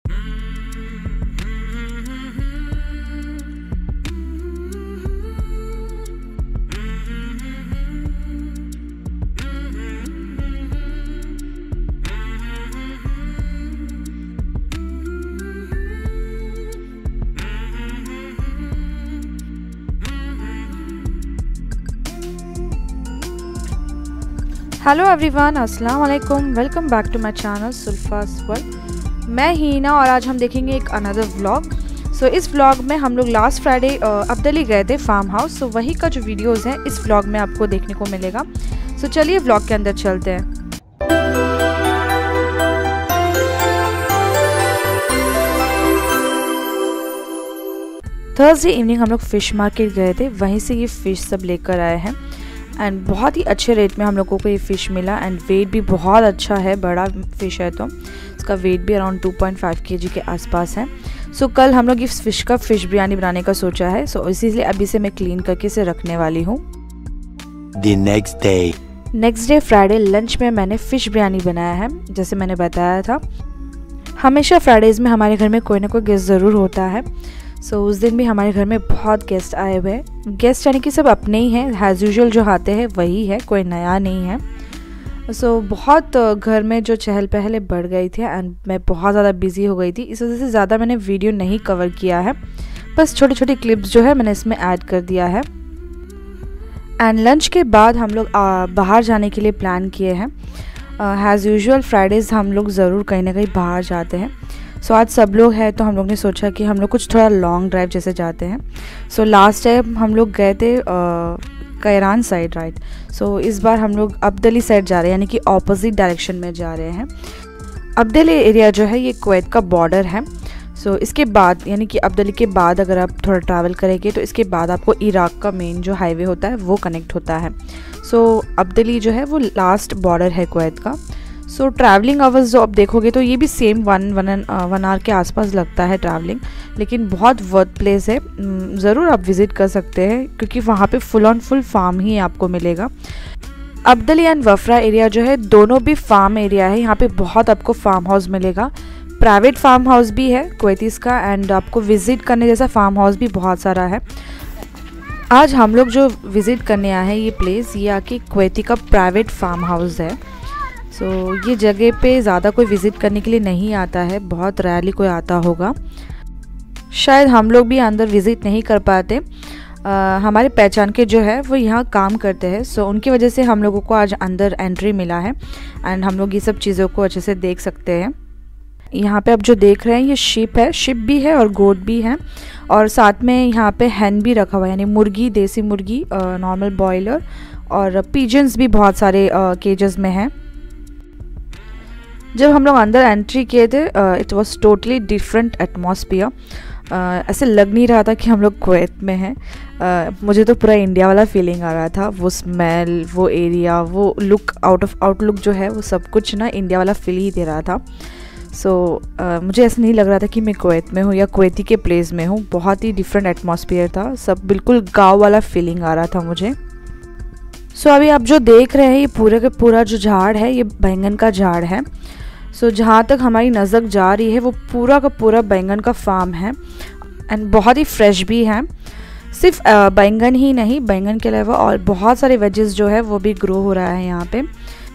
Hello everyone, अस्सलाम वालेकुम। Welcome back to my channel Sulfas world. मैं हीना और आज हम देखेंगे एक अनदर व्लॉग। सो इस व्लॉग में हम लोग लास्ट फ्राइडे अब्दली गए थे फार्म हाउस। सो वही का जो वीडियोस हैं इस व्लॉग में आपको देखने को मिलेगा। सो चलिए व्लॉग के अंदर चलते हैं। थर्सडे इवनिंग हम लोग फ़िश मार्केट गए थे, वहीं से ये फ़िश सब लेकर आए हैं एंड बहुत ही अच्छे रेट में हम लोगों को ये फ़िश मिला एंड वेट भी बहुत अच्छा है। बड़ा फ़िश है तो इसका वेट भी अराउंड 2.5 kg के आसपास है। सो कल हम लोग इस फ़िश का फ़िश बिरयानी बनाने का सोचा है। सो इसीलिए अभी से मैं क्लीन करके इसे रखने वाली हूँ। नेक्स्ट डे फ्राइडे लंच में मैंने फ़िश बिरयानी बनाया है। जैसे मैंने बताया था, हमेशा फ्राइडेज़ में हमारे घर में कोई ना कोई गेस्ट ज़रूर होता है। सो उस दिन भी हमारे घर में बहुत गेस्ट आए हुए हैं। गेस्ट यानी कि सब अपने ही हैं, एज़ यूजुअल जो आते हैं वही है, कोई नया नहीं है। सो बहुत घर में जो चहल पहल बढ़ गई थी एंड मैं बहुत ज़्यादा बिज़ी हो गई थी। इस वजह से ज़्यादा मैंने वीडियो नहीं कवर किया है, बस छोटे छोटे क्लिप्स जो है मैंने इसमें ऐड कर दिया है। एंड लंच के बाद हम लोग बाहर जाने के लिए प्लान किए हैं। एज़ यूजुअल फ्राइडेज़ हम लोग ज़रूर कहीं ना कहीं बाहर जाते हैं। सो आज सब लोग हैं तो हम लोग ने सोचा कि हम लोग कुछ थोड़ा लॉन्ग ड्राइव जैसे जाते हैं। सो लास्ट टाइम हम लोग गए थे कैरान साइड, राइट। सो इस बार हम लोग अब्दली साइड जा रहे हैं, यानी कि ऑपोजिट डायरेक्शन में जा रहे हैं। अब्दली एरिया जो है ये कुवैत का बॉर्डर है। सो इसके बाद यानी कि अब्दली के बाद अगर आप थोड़ा ट्रैवल करेंगे तो इसके बाद आपको इराक़ का मेन जो हाईवे होता है वो कनेक्ट होता है। सो अब्दली जो है वो लास्ट बॉर्डर है कुवैत का। सो ट्रैवलिंग आवर्स जो आप देखोगे तो ये भी सेम वन आवर के आसपास लगता है ट्रैवलिंग, लेकिन बहुत वर्थ प्लेस है। ज़रूर आप विज़िट कर सकते हैं क्योंकि वहाँ पे फुल ऑन फुल फार्म ही आपको मिलेगा। अब्दली एंड वफरा एरिया जो है दोनों भी फार्म एरिया है। यहाँ पे बहुत आपको फार्म हाउस मिलेगा, प्राइवेट फार्म हाउस भी है कुवैतीज़ का, एंड आपको विज़िट करने जैसा फार्म हाउस भी बहुत सारा है। आज हम लोग जो विज़िट करने आए हैं ये प्लेस, ये आके कुवैती का प्राइवेट फार्म हाउस है। सो ये जगह पे ज़्यादा कोई विज़िट करने के लिए नहीं आता है, बहुत रेयरली कोई आता होगा। शायद हम लोग भी अंदर विज़िट नहीं कर पाते। हमारे पहचान के जो है वो यहाँ काम करते हैं। सो उनकी वजह से हम लोगों को आज अंदर एंट्री मिला है एंड हम लोग ये सब चीज़ों को अच्छे से देख सकते हैं। यहाँ पे आप जो देख रहे हैं ये शिप है, शिप भी है और गोट भी है, और साथ में यहाँ पे हैन भी रखा हुआ है, यानी मुर्गी, देसी मुर्गी, नॉर्मल बॉयलर, और पिजन्स भी बहुत सारे केजेस में हैं। जब हम लोग अंदर एंट्री किए थे it was totally different atmosphere. ऐसे लग नहीं रहा था कि हम लोग कुवैत में हैं। मुझे तो पूरा इंडिया वाला फीलिंग आ रहा था। वो स्मेल, वो एरिया, वो लुक, आउटलुक जो है वो सब कुछ ना इंडिया वाला फील ही दे रहा था। सो मुझे ऐसा नहीं लग रहा था कि मैं कुवैत में हूँ या कुवैती के प्लेस में हूँ। बहुत ही डिफरेंट एटमॉस्फियर था, सब बिल्कुल गाँव वाला फीलिंग आ रहा था मुझे। सो अभी आप जो देख रहे हैं ये पूरे का पूरा जो झाड़ है ये बैंगन का झाड़ है। सो जहाँ तक हमारी नज़र जा रही है वो पूरा का पूरा बैंगन का फार्म है एंड बहुत ही फ्रेश भी है। सिर्फ बैंगन ही नहीं, बैंगन के अलावा और बहुत सारे वेजेस जो है वो भी ग्रो हो रहा है यहाँ पे।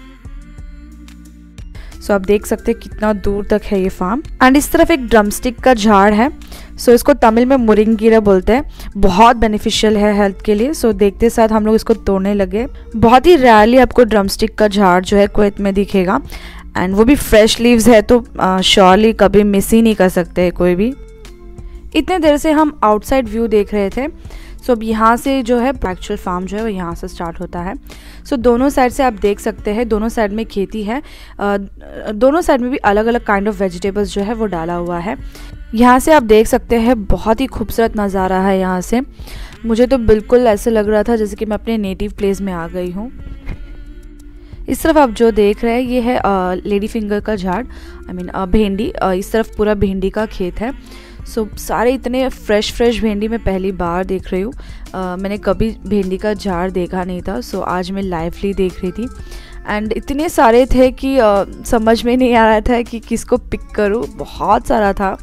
सो आप देख सकते हैं कितना दूर तक है ये फार्म। एंड इस तरफ एक ड्रमस्टिक का झाड़ है। सो इसको तमिल में मुरिंगीरा बोलते हैं, बहुत बेनिफिशियल है हेल्थ के लिए। सो देखते साथ हम लोग इसको तोड़ने लगे। बहुत ही रेयरली आपको ड्रमस्टिक का झाड़ जो है कुवैत में दिखेगा एंड वो भी फ्रेश लीव्स है, तो श्योरली कभी मिस ही नहीं कर सकते हैं कोई भी। इतने देर से हम आउटसाइड व्यू देख रहे थे। सो अब यहाँ से जो है एक्चुअल फार्म जो है वो यहाँ से स्टार्ट होता है। सो दोनों साइड से आप देख सकते हैं, दोनों साइड में खेती है। दोनों साइड में भी अलग अलग काइंड ऑफ वेजिटेबल्स जो है वो डाला हुआ है। यहाँ से आप देख सकते हैं बहुत ही खूबसूरत नज़ारा है यहाँ से। मुझे तो बिल्कुल ऐसे लग रहा था जैसे कि मैं अपने नेटिव प्लेस में आ गई हूँ। इस तरफ आप जो देख रहे हैं ये है लेडी फिंगर का झाड़, आई मीन भिंडी। इस तरफ पूरा भिंडी का खेत है। सो सारे इतने फ्रेश भिंडी मैं पहली बार देख रही हूँ। मैंने कभी भिंडी का झाड़ देखा नहीं था। सो आज मैं लाइवली देख रही थी एंड इतने सारे थे कि समझ में नहीं आ रहा था कि किसको पिक करूँ, बहुत सारा था।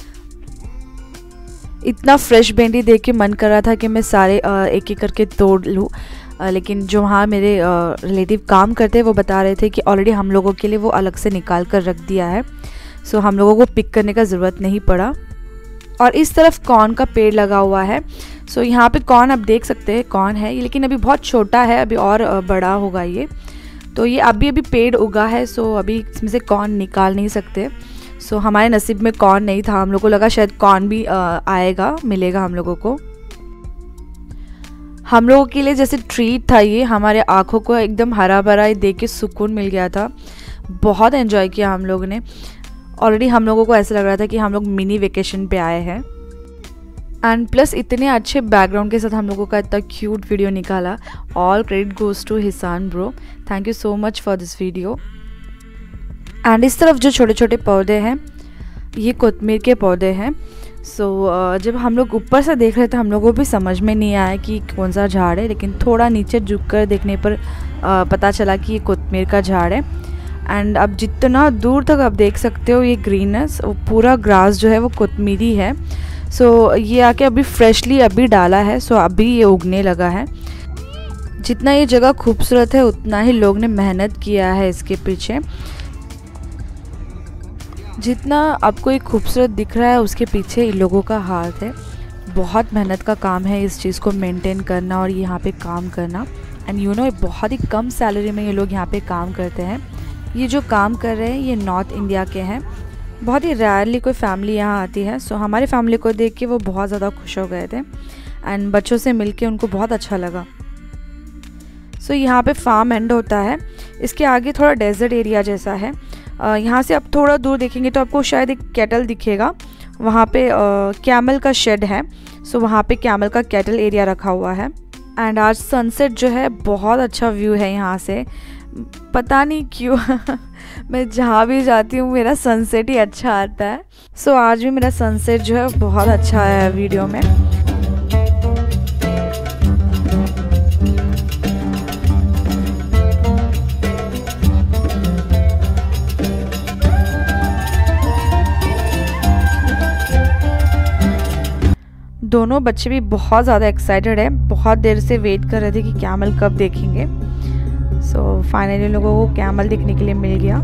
इतना फ्रेश भिंडी देख के मन कर रहा था कि मैं सारे एक एक करके तोड़ लूँ, लेकिन जो वहाँ मेरे रिलेटिव काम करते हैं वो बता रहे थे कि ऑलरेडी हम लोगों के लिए वो अलग से निकाल कर रख दिया है, सो हम लोगों को पिक करने का ज़रूरत नहीं पड़ा। और इस तरफ कॉर्न का पेड़ लगा हुआ है। सो यहाँ पे कॉर्न आप देख सकते हैं कॉर्न है, लेकिन अभी बहुत छोटा है, अभी और बड़ा होगा ये। तो ये अभी पेड़ उगा है, सो अभी इसमें से कॉर्न निकाल नहीं सकते। सो हमारे नसीब में कॉर्न नहीं था, हम लोग को लगा शायद कॉर्न भी आएगा, मिलेगा हम लोगों को। हम लोगों के लिए जैसे ट्रीट था ये, हमारे आँखों को एकदम हरा भरा देख के सुकून मिल गया था। बहुत एंजॉय किया हम लोगों ने। ऑलरेडी हम लोगों को ऐसा लग रहा था कि हम लोग मिनी वेकेशन पे आए हैं। एंड प्लस इतने अच्छे बैकग्राउंड के साथ हम लोगों का इतना क्यूट वीडियो निकाला। All credit goes to Hisan bro, thank you so much for this video. And इस तरफ जो छोटे छोटे पौधे हैं ये कोतमीर के पौधे हैं। सो जब हम लोग ऊपर से देख रहे थे हम लोगों को भी समझ में नहीं आया कि कौन सा झाड़ है, लेकिन थोड़ा नीचे झुककर देखने पर पता चला कि ये कोतमीर का झाड़ है। एंड अब जितना दूर तक आप देख सकते हो ये ग्रीननेस, वो पूरा ग्रास जो है वो कोतमीरी है। सो ये आके अभी फ्रेशली अभी डाला है, सो अभी ये उगने लगा है। जितना ये जगह खूबसूरत है उतना ही लोग ने मेहनत किया है इसके पीछे। जितना आपको ये खूबसूरत दिख रहा है उसके पीछे इन लोगों का हाथ है। बहुत मेहनत का काम है इस चीज़ को मेंटेन करना और यहाँ पे काम करना। एंड यू नो बहुत ही कम सैलरी में ये लोग यहाँ पे काम करते हैं। ये जो काम कर रहे हैं ये नॉर्थ इंडिया के हैं। बहुत ही रेयरली कोई फैमिली यहाँ आती है। सो हमारी फैमिली को देख के वो बहुत ज़्यादा खुश हो गए थे एंड बच्चों से मिल के उनको बहुत अच्छा लगा। सो यहाँ पे फार्म एंड होता है, इसके आगे थोड़ा डेजर्ट एरिया जैसा है। यहाँ से आप थोड़ा दूर देखेंगे तो आपको शायद एक कैटल दिखेगा, वहाँ पे कैमल का शेड है। सो वहाँ पे कैमल का कैटल एरिया रखा हुआ है। एंड आज सनसेट जो है बहुत अच्छा व्यू है यहाँ से, पता नहीं क्यों मैं जहाँ भी जाती हूँ मेरा सनसेट ही अच्छा आता है। सो आज भी मेरा सनसेट जो है बहुत अच्छा है वीडियो में। दोनों बच्चे भी बहुत ज़्यादा एक्साइटेड है, बहुत देर से वेट कर रहे थे कि कैमल कब देखेंगे। सो फाइनली लोगों को कैमल देखने के लिए मिल गया।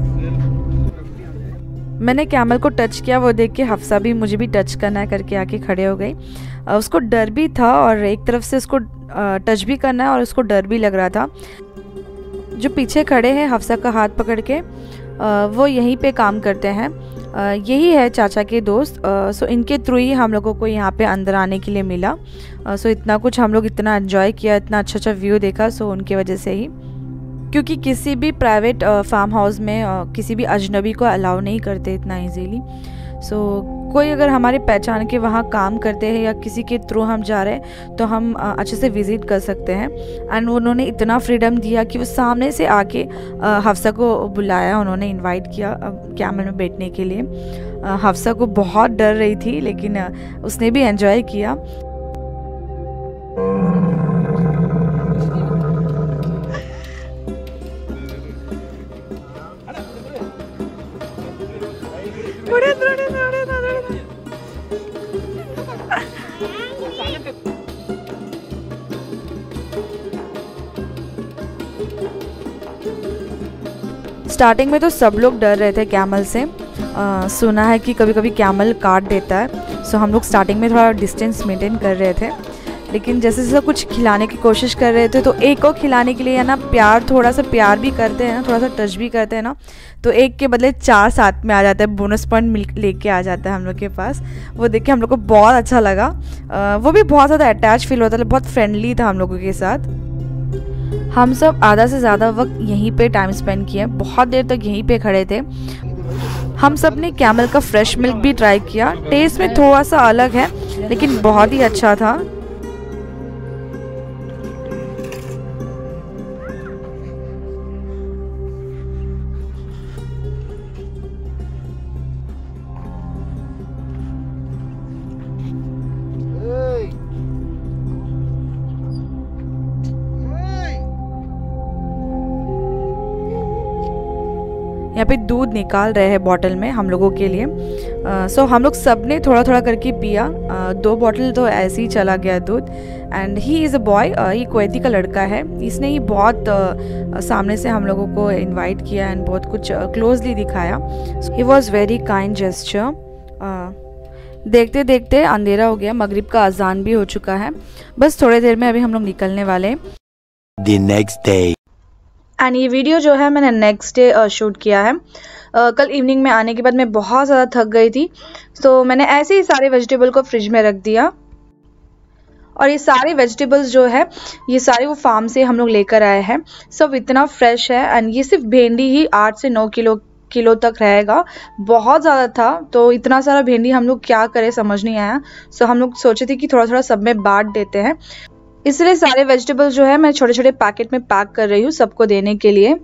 मैंने कैमल को टच किया, वो देख के हफ्सा भी मुझे भी टच करना है करके आके खड़े हो गई। उसको डर भी था और एक तरफ से उसको टच भी करना है और उसको डर भी लग रहा था। जो पीछे खड़े हैं हफ्सा का हाथ पकड़ के, वो यहीं पे काम करते हैं, यही है चाचा के दोस्त। सो इनके थ्रू ही हम लोगों को यहाँ पे अंदर आने के लिए मिला। सो इतना कुछ हम लोग इतना एंजॉय किया, इतना अच्छा अच्छा व्यू देखा, सो उनकी वजह से ही। क्योंकि किसी भी प्राइवेट फार्म हाउस में किसी भी अजनबी को अलाउ नहीं करते इतना इजीली। सो कोई अगर हमारे पहचान के वहाँ काम करते हैं या किसी के थ्रू हम जा रहे हैं तो हम अच्छे से विज़िट कर सकते हैं। एंड उन्होंने इतना फ्रीडम दिया कि वो सामने से आके हफ्सा को बुलाया, उन्होंने इनवाइट किया कैमल में बैठने के लिए। हफ्सा को बहुत डर रही थी लेकिन उसने भी एंजॉय किया। स्टार्टिंग में तो सब लोग डर रहे थे कैमल से। सुना है कि कभी कभी कैमल काट देता है। सो हम लोग स्टार्टिंग में थोड़ा डिस्टेंस मेंटेन कर रहे थे, लेकिन जैसे जैसे कुछ खिलाने की कोशिश कर रहे थे तो एक को खिलाने के लिए है ना प्यार, थोड़ा सा प्यार भी करते हैं ना, थोड़ा सा टच भी करते हैं ना, तो एक के बदले 4 साथ में आ जाता है, बोनस पॉइंट लेके आ जाता है हम लोग के पास। वो देख के हम लोग को बहुत अच्छा लगा। वो भी बहुत ज़्यादा अटैच फील होता है, बहुत फ्रेंडली था हम लोगों के साथ। हम सब आधा से ज़्यादा वक्त यहीं पे टाइम स्पेंड किए, बहुत देर तक यहीं पे खड़े थे। हम सब ने कैमल का फ्रेश मिल्क भी ट्राई किया। टेस्ट में थोड़ा सा अलग है लेकिन बहुत ही अच्छा था। यहाँ पे दूध निकाल रहे हैं बॉटल में हम लोगों के लिए। सो हम लोग सब ने थोड़ा थोड़ा करके पिया। 2 बॉटल तो ऐसे ही चला गया दूध। And he is a boy, ये कुवैती का लड़का है। इसने ही बहुत सामने से हम लोगों को इनवाइट किया एंड बहुत कुछ क्लोजली दिखाया। He was very kind gesture. देखते देखते अंधेरा हो गया, मगरिब का अजान भी हो चुका है। बस थोड़ी देर में अभी हम लोग निकलने वाले हैं। The next day. एंड ये वीडियो जो है मैंने नेक्स्ट डे शूट किया है। कल इवनिंग में आने के बाद मैं बहुत ज़्यादा थक गई थी, तो मैंने ऐसे ही सारे वेजिटेबल को फ्रिज में रख दिया। और ये सारे वेजिटेबल्स जो है ये सारे वो फार्म से हम लोग लेकर आए हैं। सब इतना फ्रेश है। एंड ये सिर्फ भिंडी ही 8 से 9 किलो तक रहेगा। बहुत ज़्यादा था, तो इतना सारा भिंडी हम लोग क्या करें समझ नहीं आया। सो हम लोग सोचे थे कि थोड़ा थोड़ा सब में बांट देते हैं, इसलिए सारे वेजिटेबल्स जो है मैं छोटे छोटे पैकेट में पैक कर रही हूँ सबको देने के लिए।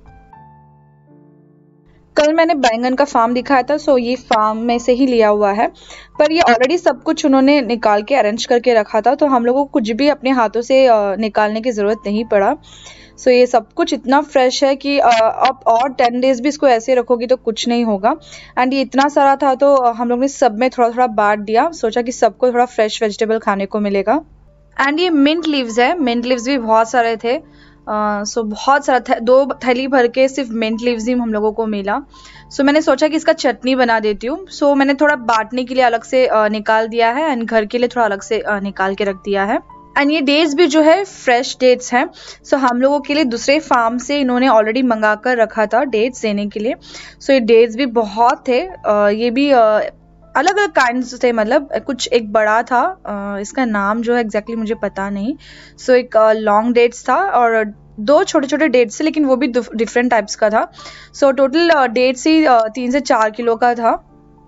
कल मैंने बैंगन का फार्म दिखाया था, सो ये फार्म में से ही लिया हुआ है, पर ये ऑलरेडी सब कुछ उन्होंने निकाल के अरेंज करके रखा था, तो हम लोगों को कुछ भी अपने हाथों से निकालने की ज़रूरत नहीं पड़ा। सो ये सब कुछ इतना फ्रेश है कि अब और 10 डेज भी इसको ऐसे रखोगी तो कुछ नहीं होगा। एंड ये इतना सारा था तो हम लोग ने सब में थोड़ा थोड़ा बांट दिया, सोचा कि सबको थोड़ा फ्रेश वेजिटेबल खाने को मिलेगा। एंड ये मिंट लीव्स है, मिंट लीव्स भी बहुत सारे थे। सो बहुत सारा 2 थैली भर के सिर्फ मिंट लीव्स ही हम लोगों को मिला। सो मैंने सोचा कि इसका चटनी बना देती हूँ। सो मैंने थोड़ा बांटने के लिए अलग से निकाल दिया है एंड घर के लिए थोड़ा अलग से निकाल के रख दिया है। एंड ये डेट्स भी जो है फ्रेश डेट्स हैं। सो हम लोगों के लिए दूसरे फार्म से इन्होंने ऑलरेडी मंगा कर रखा था डेट्स देने के लिए। सो ये डेट्स भी बहुत थे। ये भी अलग अलग काइंड्स थे, मतलब कुछ एक बड़ा था, इसका नाम जो है एग्जैक्टली मुझे पता नहीं। सो एक लॉन्ग डेट्स था और 2 छोटे छोटे डेट्स थे, लेकिन वो भी डिफरेंट टाइप्स का था। सो टोटल डेट्स ही 3 से 4 किलो का था।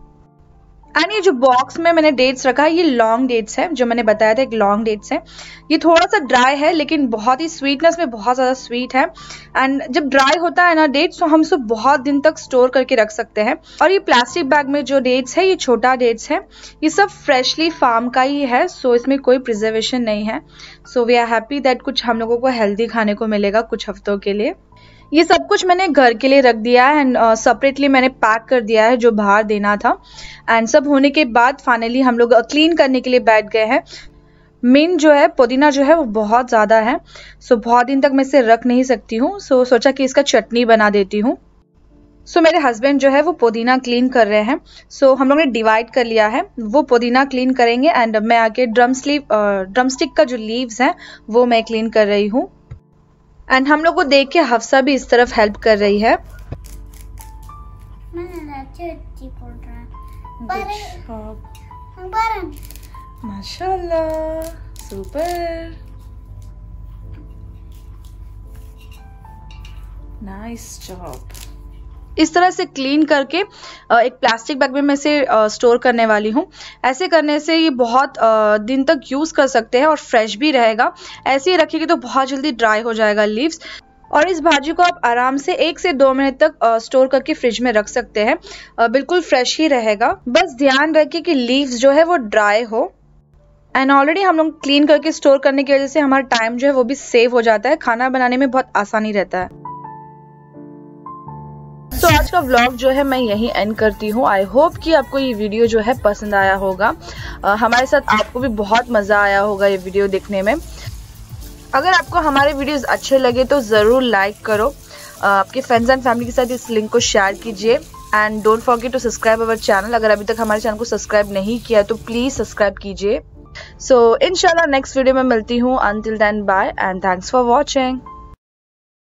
एंड ये जो बॉक्स में मैंने डेट्स रखा है ये लॉन्ग डेट्स है, जो मैंने बताया था एक लॉन्ग डेट्स है। ये थोड़ा सा ड्राई है लेकिन बहुत ही स्वीटनेस में बहुत ज़्यादा स्वीट है। एंड जब ड्राई होता है ना डेट्स, तो हम सब बहुत दिन तक स्टोर करके रख सकते हैं। और ये प्लास्टिक बैग में जो डेट्स है ये छोटा डेट्स है, ये सब फ्रेशली फार्म का ही है। सो इसमें कोई प्रिजर्वेशन नहीं है। So we are happy that कुछ हम लोगों को हेल्दी खाने को मिलेगा कुछ हफ्तों के लिए। ये सब कुछ मैंने घर के लिए रख दिया है एंड सेपरेटली मैंने पैक कर दिया है जो बाहर देना था। एंड सब होने के बाद फाइनली हम लोग क्लीन करने के लिए बैठ गए हैं। मिंट जो है, पुदीना जो है वो बहुत ज़्यादा है। सो बहुत दिन तक मैं इसे रख नहीं सकती हूँ। सो सोचा कि इसका चटनी बना देती हूँ। सो मेरे हस्बैंड जो है वो पुदीना क्लीन कर रहे हैं। सो हम लोग ने डिवाइड कर लिया है, वो पुदीना क्लीन करेंगे एंड मैं आके ड्रमस्टिक का जो लीव्स हैं वो मैं क्लीन कर रही हूँ। एंड हम लोग को देख के हफ्सा भी इस तरफ हेल्प कर रही है। माशाल्लाह, सुपर, नाइस जॉब। इस तरह से क्लीन करके एक प्लास्टिक बैग में मैं इसे स्टोर करने वाली हूँ। ऐसे करने से ये बहुत दिन तक यूज़ कर सकते हैं और फ्रेश भी रहेगा। ऐसे ही रखेंगे तो बहुत जल्दी ड्राई हो जाएगा लीव्स। और इस भाजी को आप आराम से 1 से 2 मिनट तक स्टोर करके फ्रिज में रख सकते हैं, बिल्कुल फ्रेश ही रहेगा। बस ध्यान रखिए कि लीव्स जो है वो ड्राई हो। एंड ऑलरेडी हम लोग क्लीन करके स्टोर करने की वजह से हमारा टाइम जो है वो भी सेव हो जाता है, खाना बनाने में बहुत आसानी रहता है। तो आज का व्लॉग जो है मैं यहीं एंड करती हूँ। आई होप कि आपको ये वीडियो जो है पसंद आया होगा। हमारे साथ आपको भी बहुत मज़ा आया होगा ये वीडियो देखने में। अगर आपको हमारे वीडियोस अच्छे लगे तो ज़रूर लाइक करो, आपके फ्रेंड्स एंड फैमिली के साथ इस लिंक को शेयर कीजिए and don't forget to subscribe our channel. अगर अभी तक हमारे चैनल को सब्सक्राइब नहीं किया तो प्लीज़ सब्सक्राइब कीजिए। सो इंशाल्लाह नेक्स्ट वीडियो में मिलती हूँ। Until then bye and thanks for watching.